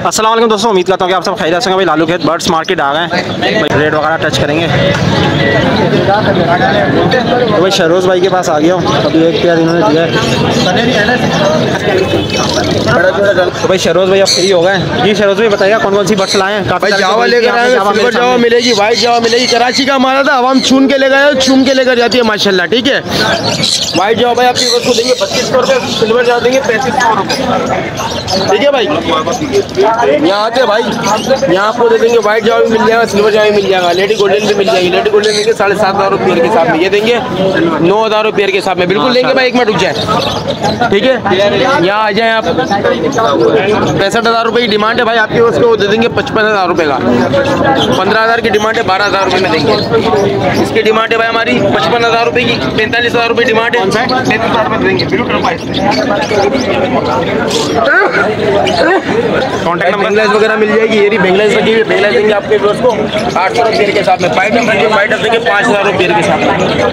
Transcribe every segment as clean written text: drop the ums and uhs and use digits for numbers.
अस्सलाम वालेकुम दोस्तों, उम्मीद करता हूँ कि आप सब खैरियत से होंगे। भाई लालू खेत बर्ड्स मार्केट आ गए, रेट वगैरह टच करेंगे। तो भाई शहरोज़ भाई के पास आ गया हूँ, अभी एक पेयर इन्होंने दिया है। तो भाई शहरोज़ भाई अब फ्री हो गए जी। शहरोज़ भाई बताइएगा कौन कौन सी बर्ड्स लाए हैं? भाई जावा लेकर आए, सिल्वर जावा मिलेगी, व्हाइट जावा मिलेगी। कराची का हमारा था, अब हम चुन के ले गए, चुन के लेकर जाती है माशाल्लाह। ठीक है, व्हाइट जावा भाई आपकी बस को देंगे 2500 रुपये, सिल्वर जावा देंगे 3500 रुपये। ठीक है भाई, यहाँ आते भाई, यहाँ आपको दे देंगे व्हाइट जावा भी मिल जाएगा, सिल्वर जावा भी मिल जाएगा, लेडी गोल्डन भी मिल जाएगी। लेडी गोल्डन देंगे 7500 रुपये के हिसाब में, ये देंगे 9000 रुपये के हिसाब में। बिल्कुल लेंगे भाई, एक मिनट रुक जाए। ठीक है, यहाँ आ जाए आप। 65,000 रुपये की डिमांड है भाई आपके, उसको दे देंगे 55,000 रुपये का। 15,000 की डिमांड है, 12,000 रुपये में देंगे। इसकी डिमांड है भाई हमारी 55,000 रुपये की, 45,000 रुपये डिमांड है, 35,000 रुपये देंगे। कॉन्टैक्ट नंबर वगैरह मिल जाएगी, ये बेंगलाइज लगी हुई, बेंगलाइज देंगे आपके दोस्त को 800 रुपये के हिसाब में। फाइट देंगे 5,000 रुपये के हिसाब में।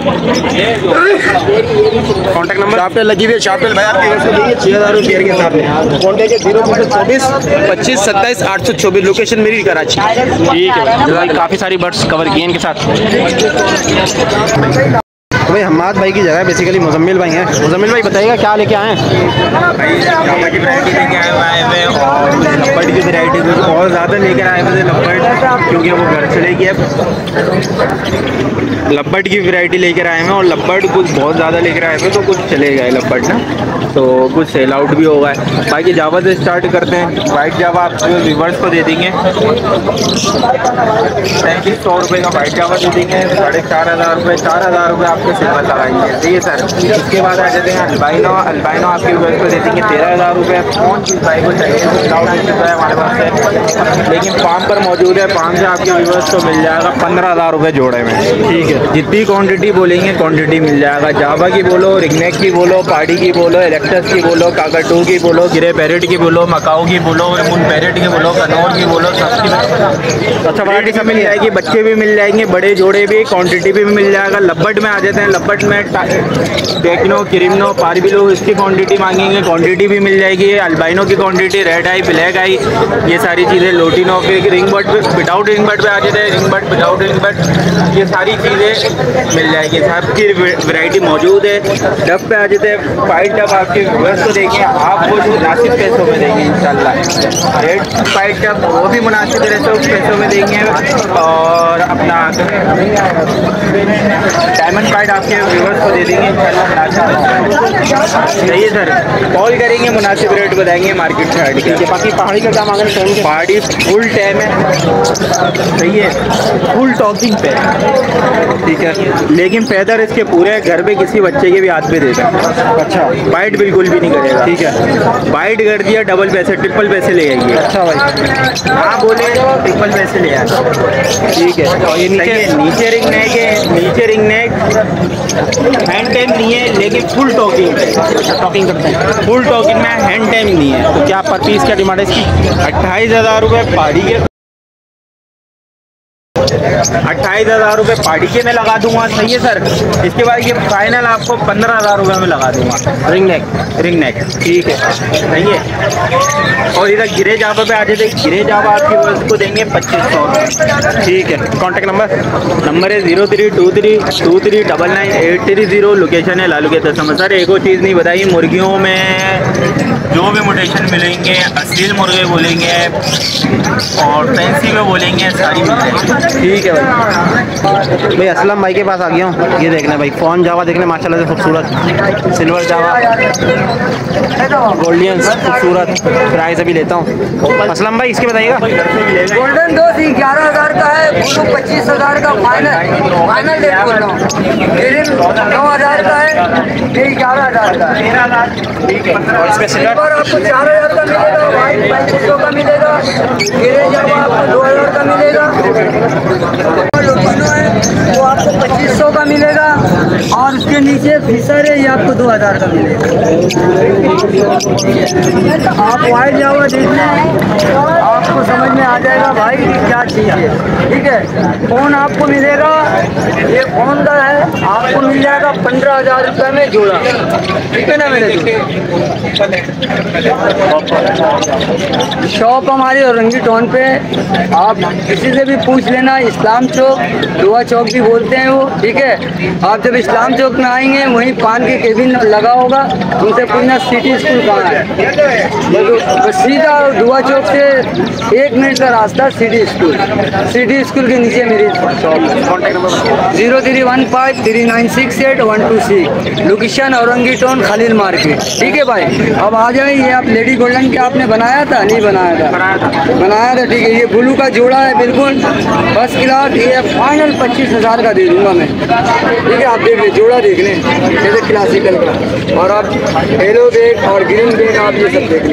कॉन्टैक्ट नंबर शार्पेल लगी हुई है, शार्पेल भाई आपके दोस्त को देंगे 6,000 रुपये के हिसाब में। कॉन्टैक्ट है 024 25 27 824, लोकेशन मेरी कराची। ठीक है भाई, काफ़ी सारी बर्ड्स कवर किए इनके साथ। तो भाई हम्माद भाई की जगह बेसिकली मुजम्मिल भाई हैं। मुजम्मिल भाई बताइएगा क्या लेके आए हैं? भाई जावा की वैरायटी लेके आए हुए और लब्बड़ की वैरायटी कुछ और ज़्यादा लेकर आए हुए थे लब्बड़, क्योंकि वो घर से लेके लब्बड़ की वैरायटी लेकर आए हैं और लब्बड़ कुछ बहुत ज़्यादा लेकर आए हुए, तो कुछ चले गए लब्बड़ ना, तो कुछ सेल आउट भी होगा। बाकी जावा से स्टार्ट करते हैं। वाइट जावा आप व्यूवर्स को दे देंगे 3,500 रुपये का वाइट जावा दे देंगे, 4,500 रुपये, 4,000 रुपये आपके सिल्वर लगाएंगे। ठीक है सर, इसके बाद आ जाते हैं अल्बाइनो। अल्बाइनो आपके व्यूवर्स को दे देंगे 13,000 रुपये। कौन चीज़ भाई को चाहिए है हमारे पास है, लेकिन फार्म पर मौजूद है। फार्म से आपके व्यूवर्स को मिल जाएगा 15,000 रुपये जोड़े में। ठीक है, जितनी क्वान्टिटी बोलेंगे क्वान्टिटी मिल जाएगा। जावा की बोलो, रिंगनेक की बोलो, पार्टी की बोलो, इलेक्ट्रस की बोलो, काकाटू की बोलो, गिरे पैरेट की बोलो, मकाऊ की बोलो, मुन पैरेट की बोलो, कनौर की बोलो, सबकी अच्छा वैरायटी सब मिल जाएगी। बच्चे भी मिल जाएंगे, बड़े जोड़े भी, क्वांटिटी भी मिल जाएगा। लब्बट में आ जाते हैं, लब्बट में टेक्नो, क्रिमनो, पारबिलो, इसकी क्वांटिटी मांगेंगे, क्वांटिटी भी मिल जाएगी। अल्बाइनो की quantity, red eye, black eye, ये सारी चीज़ें। लोटिनो के रिंग बर्ड पे, विदाउट रिंग बर्ड पे आ जाते हैं, ring bird, without ring bird, ये सारी चीज़ें मिल जाएगी। सबकी वैरायटी मौजूद है। डब पे आ जाते हैं, फाइट डब आपके व्यूअर्स को देंगे आपको मुनासिब पैसों में देंगे इंशाल्लाह। रेड फाइट डब वो भी मुनासिब पैसों में देंगे। और अपना डायमंड फाइट आपके व्यूअर्स को दे देंगे इंशाल्लाह मुनासिब पैसों। सही है सर, कॉल करेंगे, मुनासिब रेट बताएंगे मार्केट से हट के। बाकी पहाड़ी का काम अगर टाइम, पहाड़ी फुल टाइम है, सही है, फुल टॉकिंग पे। ठीक है, लेकिन पैदर इसके पूरे घर पे किसी बच्चे के भी हाथ पे देता है। अच्छा, बाइट बिल्कुल भी नहीं करेगा। ठीक है, बाइट कर दिया डबल पैसे, ट्रिपल पैसे ले आइए। अच्छा भाई, हाँ बोले ट्रिपल पैसे ले आए। ठीक है, और ये नीचे रिंग नेक है, नीचे रिंग नेक हैंड टाइम नहीं है, लेकिन फुल टॉकिंग टॉकिंग करते हैं। फुल टॉकिंग में हैंड टाइम नहीं है। तो क्या पर पीस क्या डिमांड है इसकी? 28,000 रुपये पहाड़ी के, 28,000 रुपये पार्टी के में लगा दूंगा। सही है सर, इसके बाद ये फाइनल आपको 15,000 रुपये में लगा दूंगा। Ring neck, ring neck. ठीक है, सही है। और इधर गिरे जावा पे आ जाते, गिरे जावा आपकी उसको देंगे 2,500 रुपये। ठीक है, कॉन्टैक्ट नंबर है 0323299830। लोकेशन है लालू के तस्म। सर एक और चीज़ नहीं बताई, मुर्गियों में जो भी मोटेशन मिलेंगे, असील मुर्गे बोलेंगे और फैंसी में बोलेंगे, सारी मिलेंगी। ठीक है भाई असलम भाई के पास आ गया हूँ। ये देखना भाई, फ़ोन जावा देखने माशाल्लाह से खूबसूरत, सिल्वर जावा, गोल्डियंस खूबसूरत। प्राइस अभी लेता हूँ। असलम भाई इसके बताइएगा। गोल्डन 11,000 का है, 25,000 का फाइनल रेट बोल रहा हूँ। 9,000 का है, 11,000 का है। ठीक है, और इसमें सिल्वर आपको 4,000 का मिलेगा, वाइट 2,500 का मिलेगा, गिरे जावा आपको 2,000 का मिलेगा। लोटिनो है वो आपको 2,500 का मिलेगा, और उसके नीचे फिशर है, ये आपको 2,000 का मिलेगा। आप वाइट जावा देखना है, आपको समझ में आ जाएगा भाई क्या कीजिए, ठीक है। फ़ोन आपको मिलेगा, ये फ़ोन का है, आपको मिल जाएगा 15,000 रुपये में जोड़ा, ठीक है ना मेरे दोस्त। शॉप हमारी औरंगी टाउन पे, आप किसी से भी पूछ लेना, इस्लाम चौक, दुआ चौक भी बोलते हैं वो, ठीक है। आप जब इस्लाम चौक में आएंगे वहीं पान के केबिन लगा होगा, उनसे पूछना सिटी स्कूल कहाँ है, बस सीधा दुआ चौक से 1 मिनट का रास्ता सिटी स्कूल के नीचे मेरी शॉप है। 0315396812 location Orangi town Khalid market, ठीक है भाई। अब आ जाए, ये आप लेडी गोल्डन के आपने बनाया था, नहीं बनाया था, ठीक है। ये ब्लू का जोड़ा है, बिल्कुल फर्स्ट क्लास, ये फाइनल 25,000 का दे दूंगा मैं, ठीक है। आप देख ले, जोड़ा देख लें जैसे क्लासिकल का, और आप येलो बैग और ग्रीन बैग आप ये सब देख लें।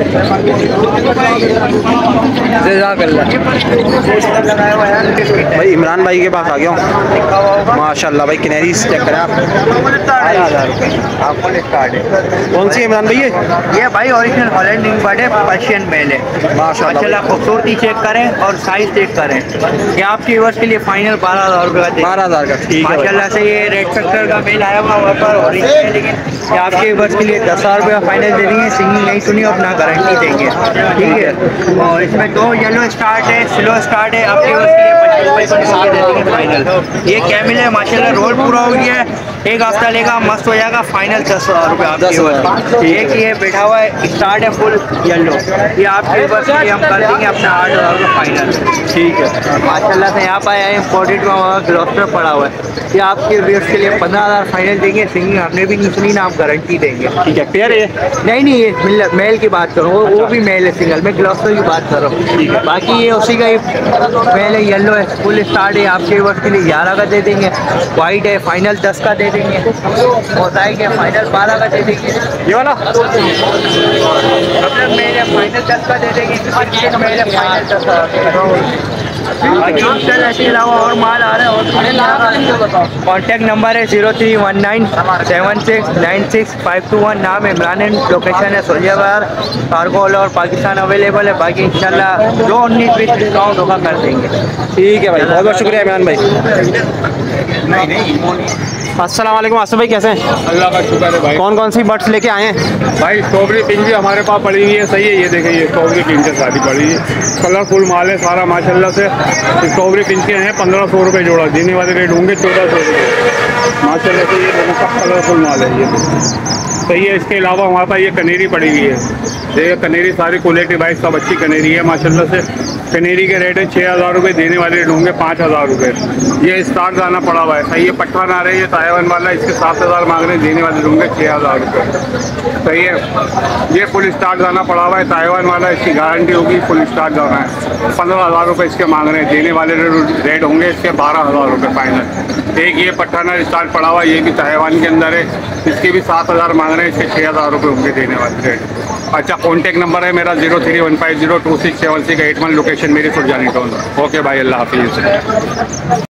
भाई इमरान भाई के पास आ गया हूँ, माशाल्लाह भाई किनरी चेक करें आप, 12,000 रुपये आपको स्टार्ट है। कौन सी इमरान भाई ये भाई ओरिजिनल हॉलैंड इंग्लैंड है, पर्शियन मेल है। माशाल्लाह खूबसूरती चेक करें और साइज चेक करें। ये आपके व्यूअर्स के लिए फाइनल 12,000 रुपये का, 12,000 का, ठीक है। माशाल्लाह से ये रेड फैक्टर का मेल आया हुआ वहाँ पर ओरिजिनल है, लेकिन ये आपके व्यूअर्स के लिए 10,000 रुपये का फाइनल दे देंगे, सिंगिंग नहीं सुनी और ना गारंटी देंगे, ठीक है। और इसमें 2 येलो स्टार्ट है, स्लो स्टार्ट है, आपके व्यूअर्स के लिए 25 रुपये दे देंगे फाइनल। ये कैमिल है, माशाल्लाह रोल पूरा हो गया है, 1 हफ्ता लेगा, मस्त हो जाएगा, फाइनल 10,000 रुपये आपके व्यूअर्स। एक ये बैठा हुआ है, स्टार्ट है फुल येलो, ये आपके व्यूअर्स के लिए हम कर देंगे अपना 8,000 रुपये फाइनल, ठीक है। माशाल्लाह से यहाँ पर आया इम्पोर्टेड में ग्लॉस्टर पड़ा हुआ है, ये आपके व्यूअर्स के लिए 15,000 फाइनल देंगे, सिंगिंग आपने भी नहीं सुनी ना, आप गारंटी देंगे, ठीक है। पेयर है नहीं, ये मेल की बात करूँ, वो भी मेल है सिंगल, मैं ग्लॉस्टर की बात कर रहा हूँ, ठीक है। बाकी ये उसी का ही मेल है, येलो है, फुल स्टार्ट है, आपके व्यूअर्स के लिए 11 का दे देंगे। वाइट है, फाइनल 10 का दे देंगे। मोज़ाइक है, फाइनल 12 का दे देंगे। ये वाला मतलब मेरे फाइनल 10 का दे देंगे, मेरे फाइनल 10 का। बाकी इसके अलावा और माल आ रहा है, और कॉन्टैक्ट नंबर है 0319769651, नाम इमरान है, लोकेशन है सोलियाबार, कार्गो और पाकिस्तान अवेलेबल है। बाकी इंशाल्लाह जो 19-20 डिस्काउंट होगा कर देंगे, ठीक है भाई। बहुत बहुत शुक्रिया इमरान भाई। नहीं अस्सलाम वालेकुम आसिफ भाई, कैसे हैं? अल्लाह का शुक्र है भाई। कौन कौन सी बर्ड्स लेके आए हैं? भाई स्ट्रॉबेरी पिंक भी हमारे पास पड़ी हुई है, सही है। ये देखिए, ये स्ट्रॉबेरी पिंक है, सारी पड़ी है, कलरफुल माल है सारा माशाल्लाह से। स्ट्रॉबेरी पिंक के हैं 1,500 रुपये जोड़ा, देने वाले रेट होंगे 1,400 रुपये माशाल्लाह से। ये देखो सब कलरफुल माल है, ये सही है। इसके अलावा हमारे पास ये कनेरी पड़ी हुई है, देखिए कनेरी सारी क्वालिटी भाई सब अच्छी कनेरी है माशाल्लाह से। कनेरी के रेट है 6,000 रुपये, देने वाले रेट होंगे 5,000 रुपये। ये स्टार दाना पड़ा हुआ है, सही है। पठान आ रहे हैं, ये ताइवान वाला, इसके 7,000 मांग रहे हैं, देने वाले होंगे 6,000 रुपये, सही है। ये फुल स्टार दाना पड़ा हुआ है, ताइवान वाला, इसकी गारंटी होगी, फुल स्टार दाना है। 15,000 रुपये इसके मांग रहे हैं, देने वाले रेट होंगे इसके 12,000 रुपये फाइनल। एक ये पठाना स्टार पड़ा हुआ है, ये भी ताइवान के अंदर है, इसके भी 7,000 मांग रहे हैं, इसके 6,000 रुपये होंगे देने वाले रेट। अच्छा, कॉन्टैक्ट नंबर है मेरा 0315026768, लोकेशन मेरी सुरजानी टाउन। ओके भाई, अल्लाह हाफिज़।